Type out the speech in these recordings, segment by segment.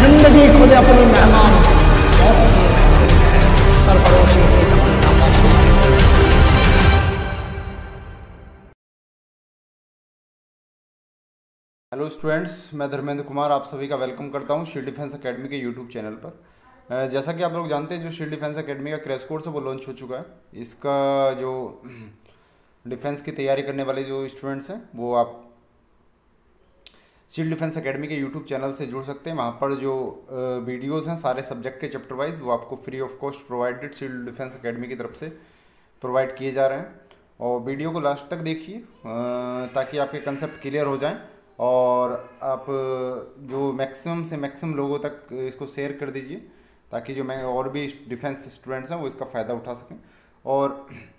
जिंदगी खुद अपनी मेहमान सरफरोशी की तमन्ना। हेलो स्टूडेंट्स, मैं धर्मेंद्र कुमार आप सभी का वेलकम करता हूं शील्ड डिफेंस एकेडमी के यूट्यूब चैनल पर। जैसा कि आप लोग जानते हैं, जो शील्ड डिफेंस एकेडमी का क्रैश कोर्स है वो लॉन्च हो चुका है। इसका जो डिफेंस की तैयारी करने वाले जो स्टूडेंट्स हैं वो आप शील्ड डिफेंस एकेडमी के यूट्यूब चैनल से जुड़ सकते हैं। वहाँ पर जो वीडियोज़ हैं सारे सब्जेक्ट के चैप्टर वाइज वो आपको free of cost provided Shield Defence Academy की तरफ से प्रोवाइड किए जा रहे हैं। और वीडियो को लास्ट तक देखिए ताकि आपके कंसेप्ट क्लियर हो जाएं और आप जो मैक्सिमम से मैक्सिमम लोगों तक इसको शेयर कर दीजिए ताकि जो मैं और भी डिफेंस स्टूडेंट्स हैं वो इसका फ़ायदा उठा सकें। और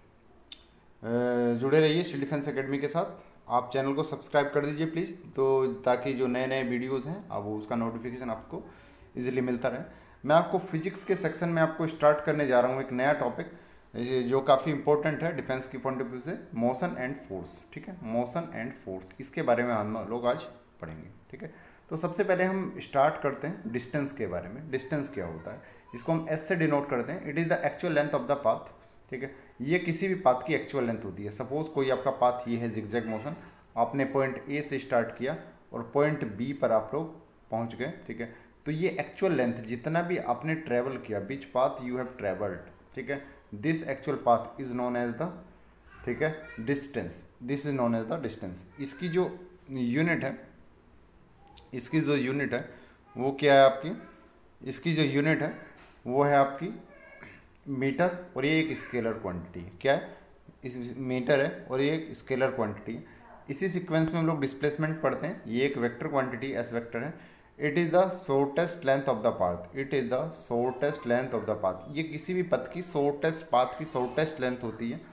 जुड़े रहिए शील्ड डिफेंस एकेडमी के साथ। आप चैनल को सब्सक्राइब कर दीजिए प्लीज़, तो ताकि जो नए नए वीडियोज़ हैं अब उसका नोटिफिकेशन आपको इजीली मिलता रहे। मैं आपको फिजिक्स के सेक्शन में आपको स्टार्ट करने जा रहा हूँ एक नया टॉपिक जो काफ़ी इंपॉर्टेंट है डिफेंस की पॉइंट ऑफ व्यू से, मोशन एंड फोर्स। ठीक है, मोशन एंड फोर्स, इसके बारे में हम लोग आज पढ़ेंगे। ठीक है, तो सबसे पहले हम स्टार्ट करते हैं डिस्टेंस के बारे में। डिस्टेंस क्या होता है, इसको हम एस से डिनोट करते हैं। It is the actual length of the path. ठीक है, ये किसी भी पाथ की एक्चुअल लेंथ होती है। सपोज कोई आपका पाथ ये है जिगजैग मोशन, आपने पॉइंट ए से स्टार्ट किया और पॉइंट बी पर आप लोग पहुंच गए। ठीक है, तो ये एक्चुअल लेंथ जितना भी आपने ट्रैवल किया, which path you have travelled, ठीक है, this actual path is known as the, ठीक है, distance. This is known as the distance. इसकी जो यूनिट है, इसकी जो यूनिट है वो क्या है आपकी, इसकी जो यूनिट है वो है आपकी मीटर, और ये एक स्केलर क्वांटिटी है। क्या है, इस मीटर है और ये एक स्केलर क्वांटिटी है। इसी सीक्वेंस में हम लोग डिस्प्लेसमेंट पढ़ते हैं। ये एक वेक्टर क्वांटिटी एस वेक्टर है। It is the shortest length of the path. It is the shortest length of the path. ये किसी भी पथ की शॉर्टेस्ट पाथ की शॉर्टेस्ट लेंथ होती है।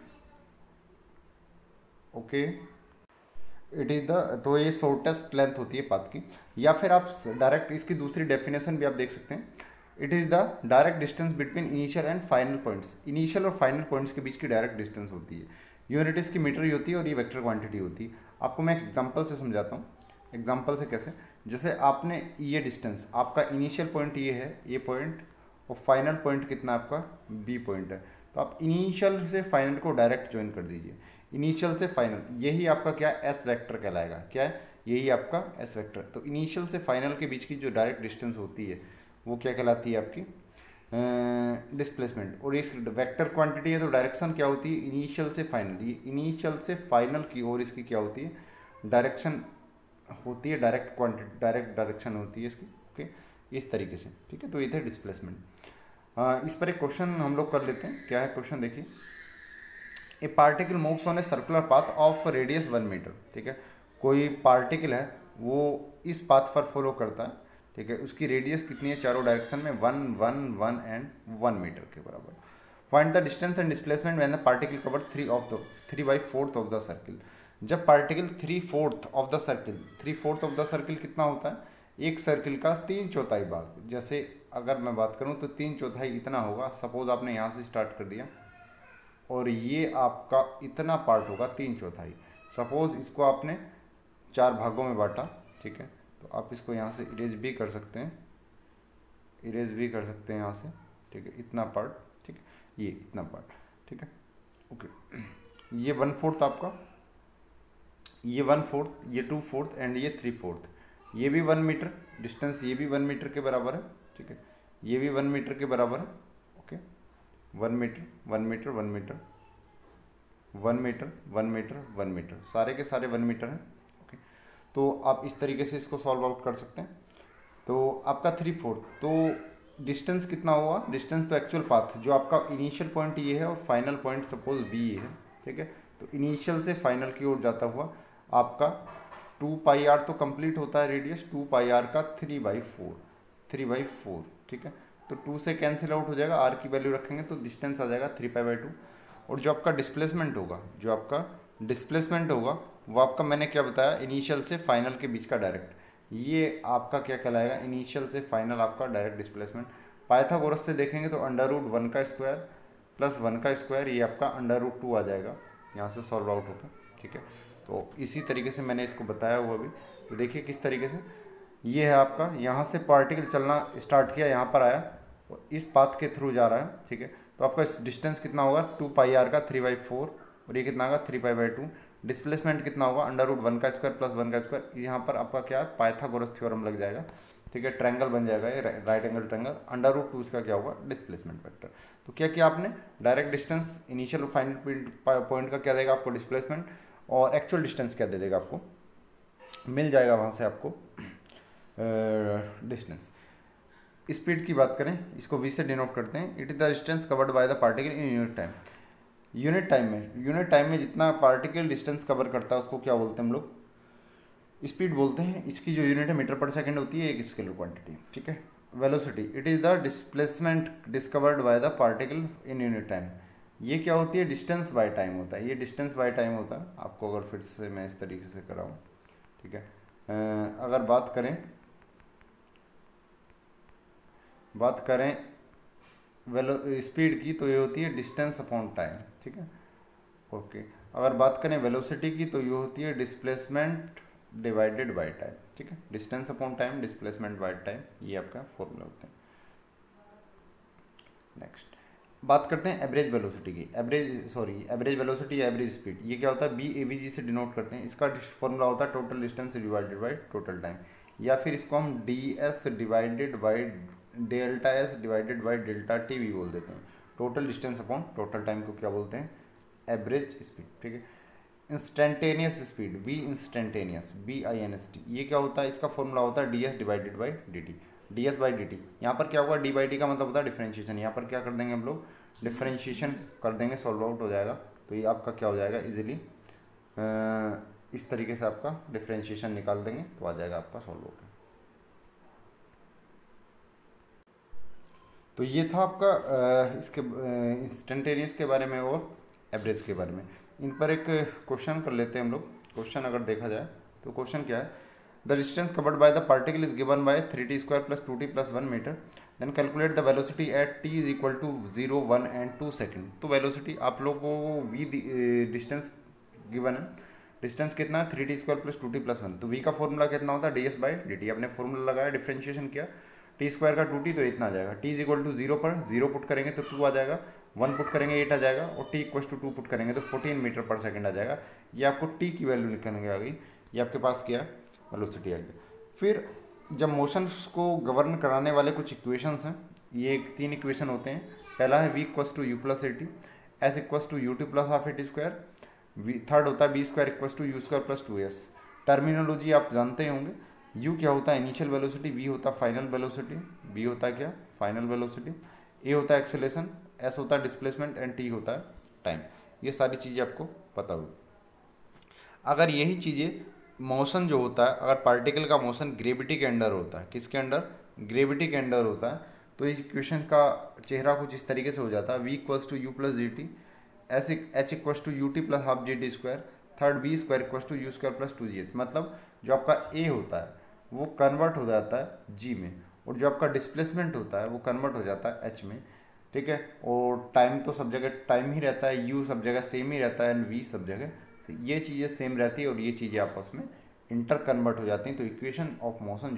ओके, इट इज़ द, तो ये शॉर्टेस्ट लेंथ होती है पाथ की। या फिर आप डायरेक्ट इसकी दूसरी डेफिनेशन भी आप देख सकते हैं। It is the direct distance between initial and final points. Initial और फाइनल पॉइंट्स के बीच की डायरेक्ट डिस्टेंस होती है। यूनिट इसकी मीटर ही होती है और ये वेक्टर क्वांटिटी होती है। आपको मैं एक एग्जांपल से समझाता हूँ। एग्जांपल से कैसे, जैसे आपने ये डिस्टेंस, आपका इनिशियल पॉइंट ये है, ये पॉइंट, और फाइनल पॉइंट कितना आपका बी पॉइंट है। तो आप इनिशियल से फाइनल को डायरेक्ट ज्वाइन कर दीजिए। इनिशियल से फाइनल, यही आपका क्या एस वेक्टर कहलाएगा। क्या है, यही आपका एस वेक्टर। तो इनिशियल से फाइनल के बीच की जो डायरेक्ट डिस्टेंस होती है वो क्या कहलाती है आपकी डिस्प्लेसमेंट। और इस वेक्टर क्वांटिटी है तो डायरेक्शन क्या होती है, इनिशियल से फाइनल। ये इनिशियल से फाइनल की ओर इसकी क्या होती है, डायरेक्शन होती है, डायरेक्ट क्वांटिटी, डायरेक्ट डायरेक्शन होती है इसकी। ओके, इस तरीके से। ठीक है, तो ये थे डिस्प्लेसमेंट। इस पर एक क्वेश्चन हम लोग कर लेते हैं। क्या है क्वेश्चन, देखिए। A particle moves on a circular path of radius 1 metre. ठीक है, कोई पार्टिकल है वो इस पाथ पर फॉलो करता है। ठीक है, उसकी रेडियस कितनी है, चारों डायरेक्शन में 1, 1, 1 एंड 1 मीटर के बराबर। Find the distance and displacement when the particle cover 3/4 of the circle. जब particle 3/4 of the circle, 3/4 of the circle कितना होता है, एक सर्किल का 3/4 भाग। जैसे अगर मैं बात करूँ तो 3/4 इतना होगा। सपोज आपने यहाँ से स्टार्ट कर दिया और ये आपका इतना पार्ट होगा 3/4। सपोज इसको आपने 4 भागों में बांटा। ठीक है, तो आप इसको यहाँ से इरेज भी कर सकते हैं, इरेज भी कर सकते हैं यहाँ से। ठीक है, इतना पार्ट, ठीक है, ये इतना पार्ट। ठीक है, ओके, ये 1/4 आपका, ये 1/4, ये 2/4 एंड ये 3/4। ये भी 1 मीटर डिस्टेंस, ये भी 1 मीटर के बराबर है। ठीक है, ये भी 1 मीटर के बराबर है। Okay, 1 metre, 1 metre, 1 metre, 1 metre, 1 metre, 1 metre, सारे के सारे 1 मीटर हैं। ओके, तो आप इस तरीके से इसको सॉल्व आउट कर सकते हैं। तो आपका 3/4, तो डिस्टेंस कितना हुआ, डिस्टेंस तो एक्चुअल पाथ जो आपका इनिशियल पॉइंट ये है और फाइनल पॉइंट सपोज बी ये है। ठीक है, तो इनिशियल से फाइनल की ओर जाता हुआ आपका 2πr तो कंप्लीट होता है रेडियस, 2πr का 3/4, 3/4। ठीक है, तो 2 से कैंसिल आउट हो जाएगा, आर की वैल्यू रखेंगे तो डिस्टेंस आ जाएगा 3π/2। और जो आपका डिस्प्लेसमेंट होगा, जो आपका डिस्प्लेसमेंट होगा वो आपका, मैंने क्या बताया, इनिशियल से फाइनल के बीच का डायरेक्ट, ये आपका क्या कहलाएगा, इनिशियल से फाइनल आपका डायरेक्ट डिस्प्लेसमेंट। पाइथागोरस से देखेंगे तो √1 का स्क्वायर प्लस 1 का स्क्वायर, ये आपका √2 आ जाएगा, यहाँ से सॉल्व आउट होगा। ठीक है, तो इसी तरीके से मैंने इसको बताया हुआ भी। तो देखिए किस तरीके से ये है आपका, यहाँ से पार्टिकल चलना स्टार्ट किया, यहाँ पर आया और इस पाथ के थ्रू जा रहा है, ठीक है। तो आपका डिस्टेंस कितना होगा 2πr का 3/4 और ये कितना होगा 3π/2। डिस्प्लेसमेंट कितना होगा √1 का स्क्वायर प्लस 1 का स्क्वायर। यहाँ पर आपका क्या है पाइथागोरस थ्योरम लग जाएगा, ठीक है। ट्रायंगल बन जाएगा ये राइट एंगल ट्रायंगल। √2 इसका क्या होगा डिस्प्लेसमेंट वेक्टर। तो क्या किया आपने, डायरेक्ट डिस्टेंस इनिशियल और फाइनल पॉइंट का क्या देगा आपको डिस्प्लेसमेंट, और एक्चुअल डिस्टेंस क्या दे देगा आपको, मिल जाएगा वहाँ से आपको डिस्टेंस। स्पीड की बात करें, इसको v से डिनोट करते हैं। It is the distance covered by the particle in unit time. Unit time में जितना पार्टिकल डिस्टेंस कवर करता है उसको क्या बोलते हैं हम लोग, स्पीड बोलते हैं। इसकी जो यूनिट है मीटर पर सेकंड होती है, एक स्केलर क्वांटिटी, ठीक है। Velocity, it is the displacement discovered by the particle in unit time. ये क्या होती है, डिस्टेंस बाय टाइम होता है, ये डिस्टेंस बाय टाइम होता है। आपको अगर फिर से मैं इस तरीके से कराऊँ, ठीक है। अगर बात करें स्पीड की तो ये होती है डिस्टेंस अपॉन टाइम, ठीक है, ओके। अगर बात करें वेलोसिटी की तो ये होती है डिस्प्लेसमेंट डिवाइडेड बाय टाइम, ठीक है। Distance upon time, displacement by time, ये आपका फॉर्मूला होता है। नेक्स्ट बात करते हैं एवरेज वेलोसिटी की। एवरेज वेलोसिटी या एवरेज स्पीड, ये क्या होता है BAVG से डिनोट करते हैं। इसका फॉर्मूला होता है total distance divided by total time, या फिर इसको हम DS divided by delta S divided by delta T भी बोल देते हैं। Total distance upon total time को क्या बोलते हैं, एवरेज स्पीड, ठीक है। Instantaneous speed, V instantaneous, BINST, ये क्या होता है, इसका फॉर्मूला होता है DS divided by dt, DS by dt। यहाँ पर क्या होगा, d बाई डी का मतलब होता है डिफरेंशिएशन। यहाँ पर क्या कर देंगे हम लोग, डिफरेंशिएशन कर देंगे, सॉल्व आउट हो जाएगा। तो ये आपका क्या हो जाएगा इजीली, इस तरीके से आपका डिफरेंशिएशन निकाल देंगे तो आ जाएगा आपका सॉल्व आउट। तो ये था आपका इसके इंस्टेंटेनियस के बारे में और एवरेज के बारे में। इन पर एक क्वेश्चन कर लेते हैं हम लोग। क्वेश्चन अगर देखा जाए तो क्वेश्चन क्या है, the distance covered by the particle is given by 3t² + 2t + 1 metre, then calculate the velocity at t is equal to 0, 1 and 2 second. तो वेलोसिटी आप लोगों को v डिस्टेंस गिवन है, डिस्टेंस कितना है 3t² + 2t + 1। तो v का formula कितना होता है ds बाई dt। आपने फॉर्मूला लगाया, डिफरेंशिएशन किया, t² का 2t तो इतना आ जाएगा। t इज इक्वल टू 0 पर 0 पुट करेंगे तो 2 आ जाएगा, 1 पुट करेंगे 8 आ जाएगा, और t इक्वल टू 2 पुट करेंगे तो 14 मीटर पर सेकंड आ जाएगा। ये आपको t की वैल्यू निकलने आ गई, ये आपके पास क्या वेलोसिटी आ गई। फिर जब मोशंस को गवर्न कराने वाले कुछ इक्वेशंस हैं, ये 3 इक्वेशन होते हैं। पहला है v = u + at, s = ut + ½ at², third होता है b² = u² + 2s। टर्मिनोलॉजी आप जानते होंगे, u क्या होता है इनिशियल वेलोसिटी, v होता है फाइनल वेलोसिटी, b होता है क्या फाइनल वेलोसिटी, a होता है एक्सेलेरेशन, s होता है डिस्प्लेसमेंट एंड t होता है टाइम। ये सारी चीज़ें आपको पता होगी। अगर यही चीज़ें मोशन जो होता है, अगर पार्टिकल का मोशन ग्रेविटी के अंडर होता है, किसके अंडर, ग्रेविटी के अंडर होता है, तो इस इक्वेशन का चेहरा कुछ इस तरीके से हो जाता है, v = u + gt, h = ut + ½ gt², third b² = u² + 2g। मतलब जो आपका a होता है वो कन्वर्ट हो जाता है g में, और जो आपका डिस्प्लेसमेंट होता है वो कन्वर्ट हो जाता है h में, ठीक है। और टाइम तो सब जगह टाइम ही रहता है, u सब जगह सेम ही रहता है, एंड v सब जगह ये चीज़ें सेम रहती है, और ये चीज़ें आपस में इंटर कन्वर्ट हो जाती हैं। तो इक्वेशन ऑफ मोशन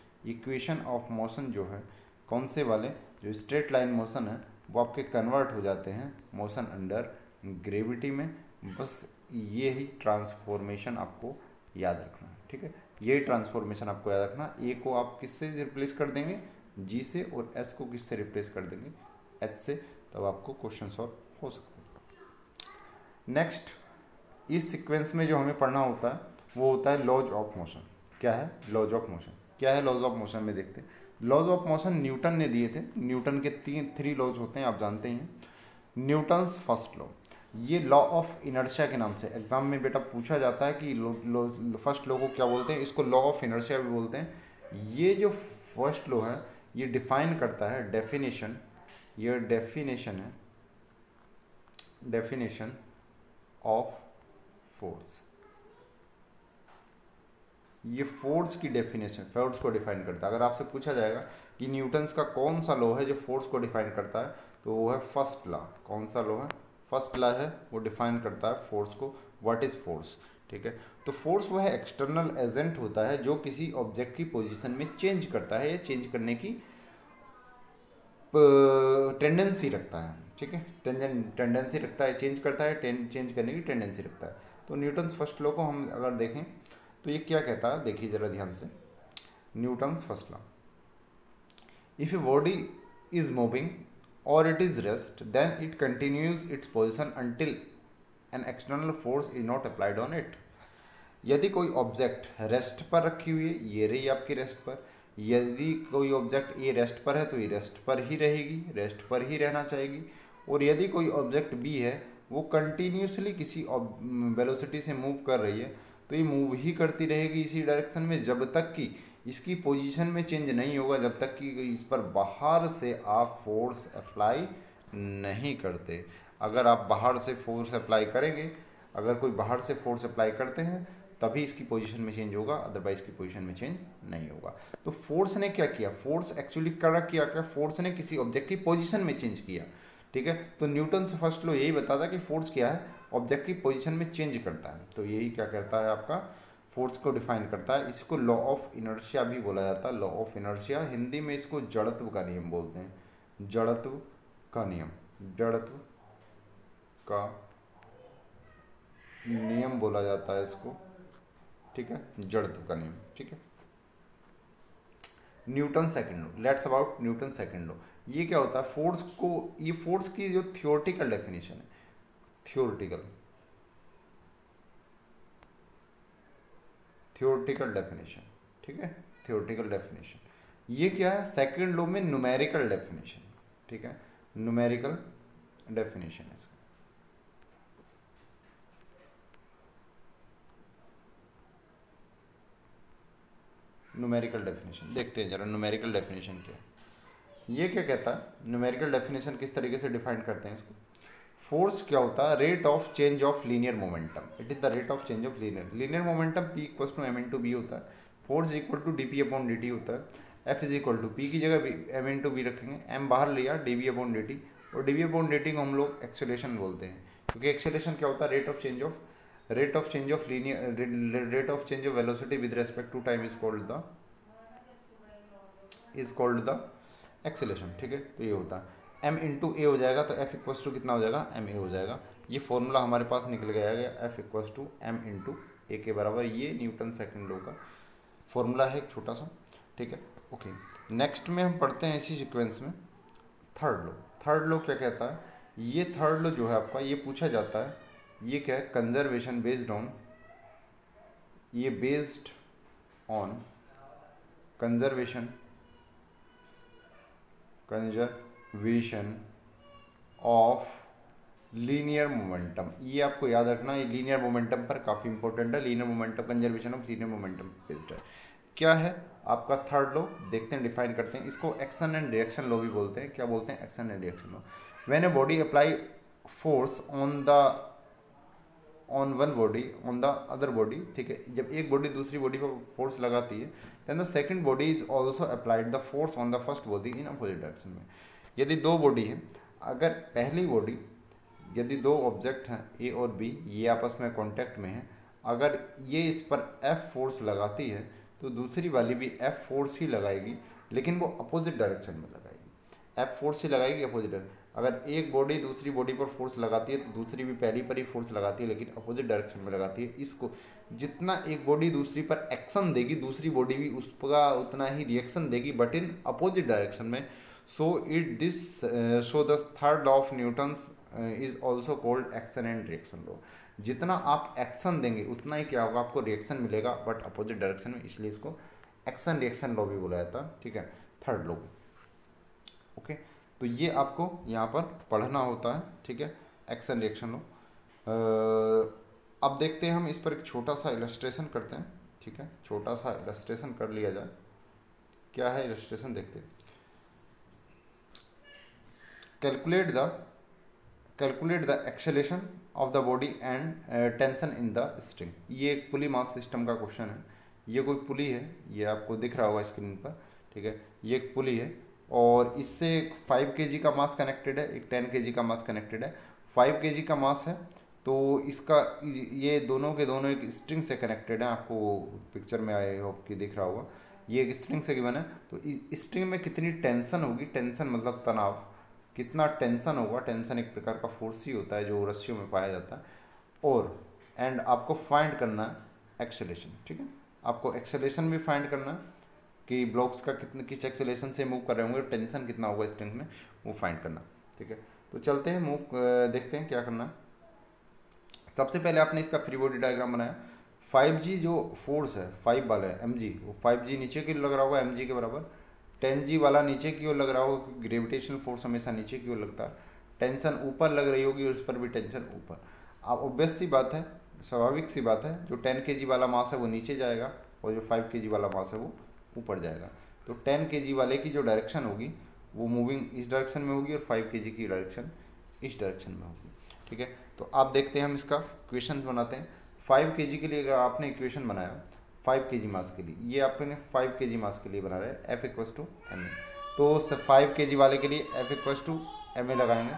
जो है कौन से वाले, जो स्ट्रेट लाइन मोशन है वो आपके कन्वर्ट हो जाते हैं मोशन अंडर ग्रेविटी में। बस ये ही ट्रांसफॉर्मेशन आपको याद रखना है, ठीक है। यही ट्रांसफॉर्मेशन आपको याद रखना। ए को आप किससे रिप्लेस कर देंगे, जी से, और एस को किससे रिप्लेस कर देंगे, एच से, तब आपको क्वेश्चन सॉल्व हो सकता है। नेक्स्ट इस सीक्वेंस में जो हमें पढ़ना होता है वो होता है लॉज ऑफ मोशन। क्या है लॉज ऑफ मोशन, क्या है लॉज ऑफ मोशन में देखते हैं। लॉज ऑफ मोशन न्यूटन ने दिए थे। न्यूटन के 3 लॉज होते हैं, आप जानते हैं। न्यूटन्स फर्स्ट लॉ, ये लॉ ऑफ इनर्शिया के नाम से एग्जाम में बेटा पूछा जाता है कि फर्स्ट लॉ को क्या बोलते हैं, इसको लॉ ऑफ इनर्शिया भी बोलते हैं। ये जो फर्स्ट लॉ है ये डिफाइन करता है, ये डेफिनेशन है, डेफिनेशन ऑफ फोर्स। ये फोर्स की डेफिनेशन, फोर्स को डिफाइन करता है। अगर आपसे पूछा जाएगा कि न्यूटन्स का कौन सा लॉ है जो फोर्स को डिफाइन करता है, तो वो है फर्स्ट लॉ। कौन सा लॉ है, फर्स्ट लॉ है, वो डिफाइन करता है फोर्स को, व्हाट इज फोर्स, ठीक है। तो तो फोर्स वह एक्सटर्नल एजेंट होता है जो किसी ऑब्जेक्ट की पोजीशन में चेंज करता है या चेंज करने की टेंडेंसी रखता है, ठीक है, टेंडेंसी रखता है, चेंज करता है, चेंज करने की टेंडेंसी रखता है। तो न्यूटन्स फर्स्ट लॉ को हम अगर देखें तो ये क्या कहता है, देखिए ज़रा ध्यान से, Newton's first law, if a body is moving और it is rest then it continues its position until an external force is not applied on it. यदि कोई ऑब्जेक्ट रेस्ट पर रखी हुई है, ये रही आपकी रेस्ट पर, यदि कोई ऑब्जेक्ट ये रेस्ट पर है तो ये रेस्ट पर ही रहेगी, रेस्ट पर ही रहना चाहेगी। और यदि कोई ऑब्जेक्ट बी है वो कंटिन्यूसली किसी वेलोसिटी से मूव कर रही है तो ये मूव ही करती रहेगी इसी डायरेक्शन में जब तक कि इसकी पोजीशन में चेंज नहीं होगा, जब तक कि इस पर बाहर से आप फोर्स अप्लाई नहीं करते। अगर आप बाहर से फोर्स अप्लाई करेंगे, अगर कोई बाहर से फोर्स अप्लाई करते हैं तभी इसकी पोजीशन में चेंज होगा, अदरवाइज की पोजीशन में चेंज नहीं होगा। तो फोर्स ने क्या किया, फोर्स एक्चुअली क्या फोर्स ने किसी ऑब्जेक्ट की पोजीशन में चेंज किया, ठीक है। तो न्यूटन्स फर्स्ट लॉ यही बताता है कि फोर्स क्या है, ऑब्जेक्ट की पोजीशन में चेंज करता है। तो यही क्या करता है, आपका फोर्स को डिफाइन करता है। इसको लॉ ऑफ इनर्शिया भी बोला जाता है, लॉ ऑफ इनर्शिया, हिंदी में इसको जड़त्व का नियम बोलते हैं, जड़त्व का नियम, जड़त्व का नियम बोला जाता है इसको, ठीक है, जड़त्व का नियम, ठीक है। Newton second law, let's about Newton second law. ये क्या होता है, फोर्स को, ये फोर्स की जो थियोरेटिकल डेफिनेशन है, थियोरेटिकल डेफिनेशन, ठीक है, थियोरेटिकल डेफिनेशन। ये क्या है, सेकंड लॉ में न्यूमेरिकल डेफिनेशन, ठीक है, न्यूमेरिकल डेफिनेशन है इसका। न्यूमेरिकल डेफिनेशन देखते हैं जरा, न्यूमेरिकल डेफिनेशन क्या है। ये क्या कहता है, न्यूमेरिकल डेफिनेशन किस तरीके से डिफाइन करते हैं इसको। फोर्स क्या होता है, rate of change of linear momentum, it is the rate of change of linear momentum, P equal to m into B होता है, force equal to dp upon dt होता है, F is equal to P की जगह m into B रखेंगे, m बाहर लिया, dv upon dt, और dv अपॉन dt को हम लोग एक्सेलेरेशन बोलते हैं, क्योंकि एक्सेलेरेशन क्या होता है, rate of change of velocity with respect to time is called the acceleration, ठीक है। तो ये होता है m इंटू ए हो जाएगा, तो F इक्वल्स टू कितना हो जाएगा, m a हो जाएगा। ये फॉर्मूला हमारे पास निकल गया है, F equals to m into A के बराबर। ये न्यूटन सेकंड लॉ का फॉर्मूला है, एक छोटा सा, ठीक है, ओके। नेक्स्ट में हम पढ़ते हैं इसी सीक्वेंस में थर्ड लॉ। थर्ड लॉ क्या कहता है, ये थर्ड लॉ जो है आपका, ये पूछा जाता है, ये क्या है, कंजर्वेशन बेस्ड ऑन, ये based on conservation of linear momentum. ये आपको याद रखना, ये लीनियर मोमेंटम पर काफ़ी इंपॉर्टेंट है, linear momentum, conservation of linear momentum based है। क्या है आपका थर्ड लॉ, देखते हैं, डिफाइन करते हैं इसको। एक्शन एंड रिएक्शन लॉ भी बोलते हैं। क्या बोलते हैं, action and reaction law. When a body apply force on one body on the other body, ठीक है, जब एक बॉडी दूसरी बॉडी पर फोर्स लगाती है, then the second body is also applied the force on the first body in opposite direction में। यदि दो बॉडी है, अगर पहली बॉडी, यदि दो ऑब्जेक्ट हैं ए और बी, ये आपस में कांटेक्ट में है, अगर ये इस पर एफ फोर्स लगाती है तो दूसरी वाली भी एफ फोर्स ही लगाएगी, लेकिन वो अपोजिट डायरेक्शन में लगाएगी, एफ फोर्स ही लगाएगी अपोजिट डायरेक्शन। अगर एक बॉडी दूसरी बॉडी पर फोर्स लगाती है तो दूसरी भी पहली पर ही फोर्स लगाती है, लेकिन अपोजिट डायरेक्शन में लगाती है। इसको जितना एक बॉडी दूसरी पर एक्शन देगी, दूसरी बॉडी भी उसका उतना ही रिएक्शन देगी, बट इन अपोजिट डायरेक्शन में। So the third law of Newton's is also called action and reaction law. जितना आप एक्शन देंगे उतना ही क्या होगा, आपको रिएक्शन मिलेगा, बट अपोजिट डायरेक्शन में, इसलिए इसको एक्शन रिएक्शन लॉ भी बोला जाता है, ठीक है, थर्ड लॉ, ओके। तो ये आपको यहाँ पर पढ़ना होता है, ठीक है, एक्शन रिएक्शन लॉ। अब देखते हैं हम इस पर एक छोटा सा इलस्ट्रेशन करते हैं, ठीक है, छोटा सा इलस्ट्रेशन कर लिया जाए। क्या है इलस्ट्रेशन, देखते हैं। Calculate the acceleration of the body and tension in the string. ये एक पुली मास सिस्टम का क्वेश्चन है। ये कोई पुली है, ये आपको दिख रहा होगा स्क्रीन पर, ठीक है, ये एक पुली है और इससे एक 5 kg का मास कनेक्टेड है, एक 10 kg का मास कनेक्टेड है। 5 kg का मास है तो इसका ये दोनों के दोनों एक स्ट्रिंग से कनेक्टेड है, आपको पिक्चर में आई होप कि दिख रहा होगा, ये एक स्ट्रिंग से गिवन है। तो स्ट्रिंग में कितनी टेंशन होगी, टेंशन मतलब तनाव, कितना टेंशन होगा, टेंशन एक प्रकार का फोर्स ही होता है जो रस्सियों में पाया जाता है। और एंड आपको फाइंड करना है एक्सेलेरेशन, ठीक है, आपको एक्सेलेरेशन भी फाइंड करना है कि ब्लॉक्स का किस एक्सेलेरेशन से मूव कर रहे होंगे, टेंशन कितना होगा स्ट्रिंग में, वो फाइंड करना, ठीक है। तो चलते हैं देखते हैं क्या करना है। सबसे पहले आपने इसका फ्री बॉडी डायग्राम बनाया। 5G जो फोर्स है 5 वाला है mg, वो 5G नीचे की ओर लग रहा होगा mg के बराबर, 10G वाला नीचे की ओर लग रहा होगा, ग्रेविटेशनल फोर्स हमेशा नीचे की ओर लगता है, टेंशन ऊपर लग रही होगी, उस पर भी टेंशन ऊपर। अब ऑब्वियस सी बात है, स्वाभाविक सी बात है, जो 10 kg वाला मास है वो नीचे जाएगा और जो 5 kg वाला मास है वो ऊपर जाएगा। तो 10 kg वाले की जो डायरेक्शन होगी वो मूविंग इस डायरेक्शन में होगी और 5 kg की डायरेक्शन इस डायरेक्शन में होगी, ठीक है। तो आप देखते हैं हम इसका इक्वेशन बनाते हैं। 5 kg के लिए अगर आपने इक्वेशन बनाया 5 kg मास के लिए, ये आपने 5 kg मास के लिए बना रहे हैं F equals to M A, तो 5 kg वाले के लिए F equals to M A लगाएंगे।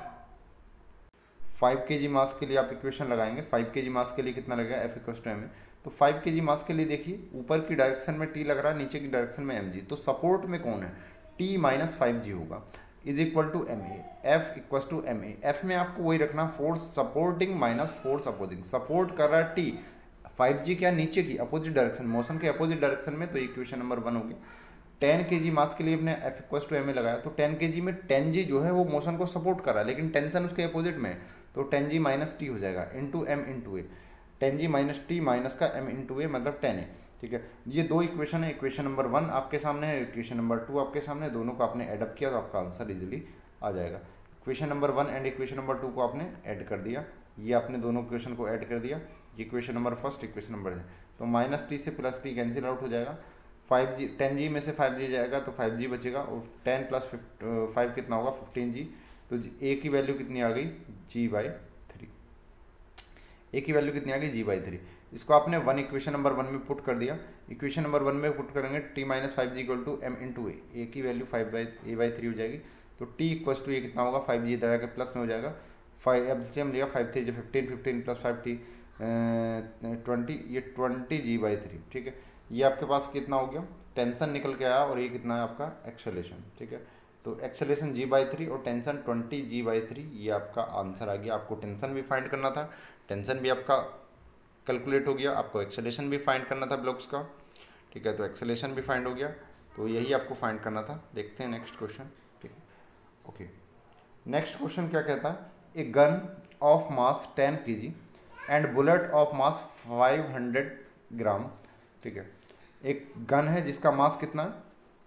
5 kg मास के लिए आप इक्वेशन लगाएंगे, 5 kg मास के लिए कितना लगेगा F equals to M A. तो 5 kg मास के लिए देखिए ऊपर की डायरेक्शन में T लग रहा है, नीचे की डायरेक्शन में mg, तो सपोर्ट में कौन है, T माइनस 5G होगा, is equal to M A, F equal to M A. F में आपको वही रखना, force supporting minus force opposing, support कर रहा है टी, 5G क्या नीचे की अपोजिट डायरेक्शन, मोशन के अपोजिट डायरेक्शन में, तो इक्वेशन नंबर 1 होगी। 10 kg मास के लिए अपने F equal to M A लगाया, तो 10 kg में 10G जो है वो मोशन को सपोर्ट कर रहा है, लेकिन टेंशन उसके अपोजिट में है, तो 10G माइनस टी हो जाएगा into M into A, 10G minus T minus का एम इंटू ए मतलब 10 है, ठीक है। ये दो इक्वेशन है, इक्वेशन नंबर 1 आपके सामने है, इक्वेशन नंबर 2 आपके सामने, दोनों को आपने एडअप किया तो आपका आंसर इजीली आ जाएगा। Equation number 1 and equation number 2 को आपने ऐड कर दिया, ये आपने दोनों इक्वेशन को ऐड कर दिया, ये equation number first, equation number है, तो माइनस टी से प्लस टी कैंसिल आउट हो जाएगा, 5G 10G में से 5G जाएगा तो 5G बचेगा, और 10 प्लस 5 कितना होगा 15G, तो ए की वैल्यू कितनी आ गई G/3, ए की वैल्यू कितनी आ गई G/3। इसको आपने इक्वेशन नंबर 1 में पुट कर दिया, इक्वेशन नंबर 1 में पुट करेंगे T minus 5G equal to M into A की वैल्यू A/3 हो जाएगी, तो T इक्वल टू ये कितना होगा 5G इधर आके प्लस में हो जाएगा, 5 अब से हम लिया 5 3 15 15 प्लस 5T 20, ये 20G/3, ठीक है। ये आपके पास कितना हो गया, टेंशन निकल के आया, और ये कितना है आपका एक्सेलेरेशन, ठीक है। तो एक्सेलेरेशन G/3 और टेंशन 20G/3, ये आपका आंसर आ गया। आपको टेंशन भी फाइंड करना था, टेंशन भी आपका कैलकुलेट हो गया, आपको एक्सेलेरेशन भी फाइंड करना था ब्लॉक्स का, ठीक है, तो एक्सेलेरेशन भी फाइंड हो गया, तो यही आपको फाइंड करना था। देखते हैं नेक्स्ट क्वेश्चन, ठीक है, ओके। नेक्स्ट क्वेश्चन क्या कहता है, a gun of mass 10 kg and bullet of mass 500 gram, ठीक है। एक गन है जिसका मास कितना है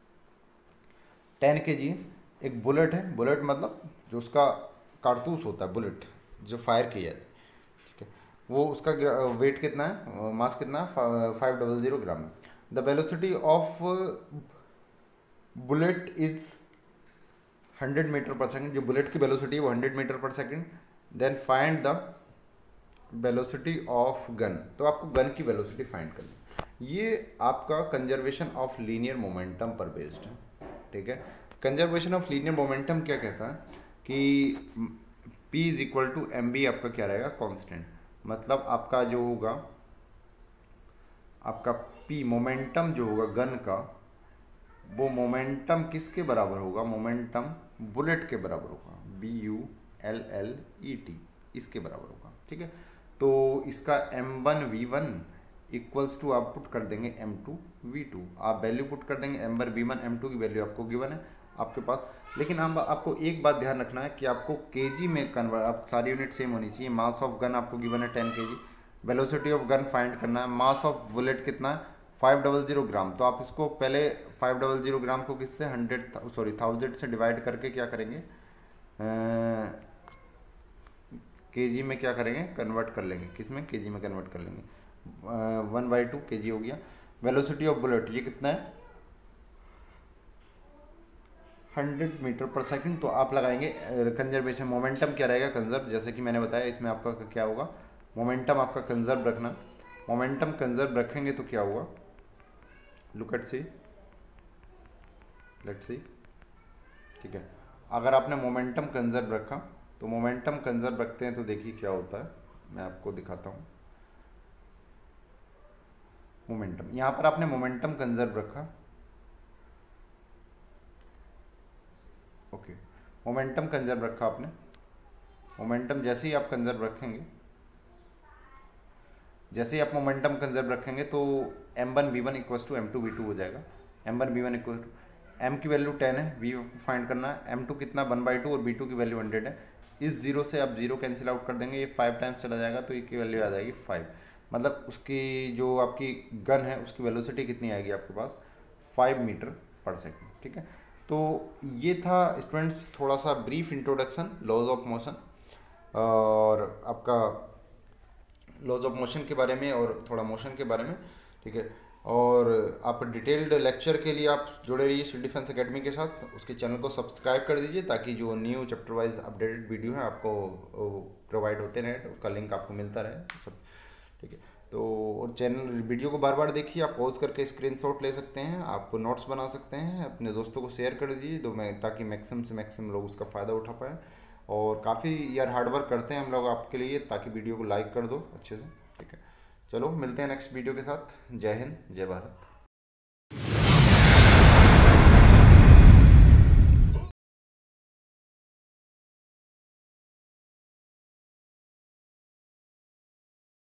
10 kg, एक बुलेट है, बुलेट मतलब जो उसका कारतूस होता है, बुलेट जो फायर किया है, ठीक है, वो उसका वेट कितना है, मास कितना है 500 ग्राम है। The velocity of bullet is 100 metre per second, जो बुलेट की वेलोसिटी है वो 100 metre per second. Then find the velocity of gun, तो आपको गन की वेलोसिटी फाइंड करनी, ये आपका कंजर्वेशन ऑफ लीनियर मोमेंटम पर बेस्ड है, ठीक है। कंजर्वेशन ऑफ लीनियर मोमेंटम क्या कहता है कि P is equal to M B आपका क्या रहेगा कांस्टेंट, मतलब आपका जो होगा आपका P मोमेंटम जो होगा गन का, वो मोमेंटम किसके बराबर होगा, मोमेंटम बुलेट के बराबर होगा, BULLET इसके बराबर होगा, ठीक है। तो इसका m1v1 इक्वल्स टू आप पुट कर देंगे m2v2, आप वैल्यू पुट कर देंगे m1v1 m2 की वैल्यू आपको गिवन है आपके पास। लेकिन आपको एक बात ध्यान रखना है कि आपको केजी में कन्वर्ट, आप सारी यूनिट सेम होनी चाहिए। मास ऑफ गन आपको गिवन है 10 kg, velocity of gun find करना है, मास ऑफ बुलेट कितना है 500 ग्राम, तो आप इसको पहले 500 ग्राम को किससे 1000 से डिवाइड करके क्या करेंगे, केजी में क्या करेंगे कन्वर्ट कर लेंगे, किसमें केजी में कन्वर्ट कर लेंगे, 1/2 kg हो गया। वेलोसिटी ऑफ बुलेट ये कितना है 100 मीटर पर सेकंड, तो आप लगाएंगे कंजर्वेशन, मोमेंटम क्या रहेगा कंजर्व, जैसे कि मैंने बताया इसमें आपका क्या होगा, मोमेंटम आपका कंजर्व रखना, मोमेंटम कंजर्व रखेंगे तो क्या हुआ, look at see, let's see, ठीक है। अगर आपने मोमेंटम कंजर्व रखा, तो मोमेंटम कंजर्व रखते हैं तो देखिए क्या होता है, मैं आपको दिखाता हूँ। मोमेंटम, यहाँ पर आपने मोमेंटम कंजर्व रखा। ओके, मोमेंटम कंजर्व रखा आपने। मोमेंटम जैसे ही आप कंजर्व रखेंगे, जैसे ही आप मोमेंटम कंजर्व रखेंगे तो m1v1 इक्वल्स टू m2v2 हो जाएगा। m1v1 इक्वल टू m की वैल्यू 10 है, v फाइंड करना है, m2 कितना 1/2 और v2 की वैल्यू 100 है। इस 0 से आप 0 कैंसिल आउट कर देंगे, ये 5 टाइम्स चला जाएगा तो इसकी वैल्यू आ जाएगी 5। मतलब उसकी जो आपकी गन है उसकी वेलोसिटी कितनी आएगी आपके पास, 5 मीटर पर सेकेंड। ठीक है, तो ये था स्टूडेंट्स थोड़ा सा brief introduction laws of motion और आपका लॉज ऑफ मोशन के बारे में और थोड़ा मोशन के बारे में। ठीक है, और आप डिटेल्ड लेक्चर के लिए आप जुड़े रहिए सिविल डिफेंस एकेडमी के साथ। उसके चैनल को सब्सक्राइब कर दीजिए ताकि जो new chapter wise updated video है आपको प्रोवाइड होते रहे, उसका लिंक आपको मिलता रहे सब। ठीक है, तो और चैनल वीडियो को बार बार देखिए, आप पॉज करके स्क्रीनशॉट ले सकते हैं, आप नोट्स बना सकते हैं, अपने दोस्तों को शेयर कर दीजिए तो ताकि मैक्सिमम से मैक्सिमम लोग उसका फ़ायदा उठा पाए। और काफ़ी यार हार्डवर्क करते हैं हम लोग आपके लिए, ताकि वीडियो को लाइक कर दो अच्छे से। ठीक है, चलो मिलते हैं नेक्स्ट वीडियो के साथ। जय हिंद, जय भारत।